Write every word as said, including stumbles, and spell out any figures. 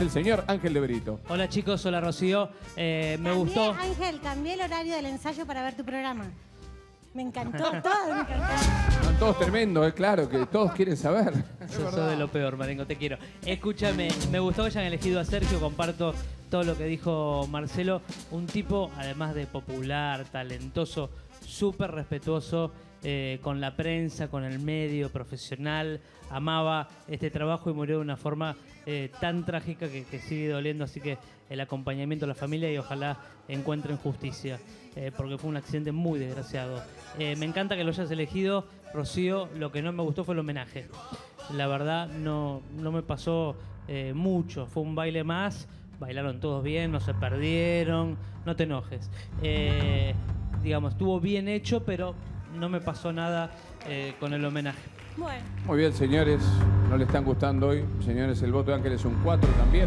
el señor Ángel de Brito. Hola chicos, hola Rocío. Eh, me Cambié, gustó. Ángel, cambié el horario del ensayo para ver tu programa. Me encantó, todo me encantó. Están todos tremendos, es claro, que todos quieren saber. Sos sos de lo peor, Marengo, te quiero. Escúchame, me gustó que hayan elegido a Sergio, comparto todo lo que dijo Marcelo. Un tipo, además de popular, talentoso, súper respetuoso eh, con la prensa, con el medio, profesional. Amaba este trabajo y murió de una forma eh, tan trágica que, que sigue doliendo. Así que el acompañamiento a la familia y ojalá encuentren justicia, eh, porque fue un accidente muy desgraciado. Eh, me encanta que lo hayas elegido, Rocío. Lo que no me gustó fue el homenaje. La verdad, no, no me pasó eh, mucho. Fue un baile más. Bailaron todos bien, no se perdieron. No te enojes. Eh, digamos, estuvo bien hecho, pero no me pasó nada eh, con el homenaje. Bueno. Muy bien, señores. No le están gustando hoy. Señores, el voto de Ángel es un cuatro también.